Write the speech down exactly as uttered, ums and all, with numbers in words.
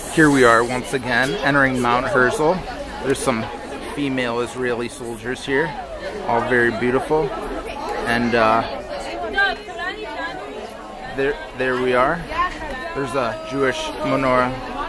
Here we are once again, entering Mount Herzl. There's some female Israeli soldiers here, all very beautiful. And uh, there, there we are. There's a Jewish menorah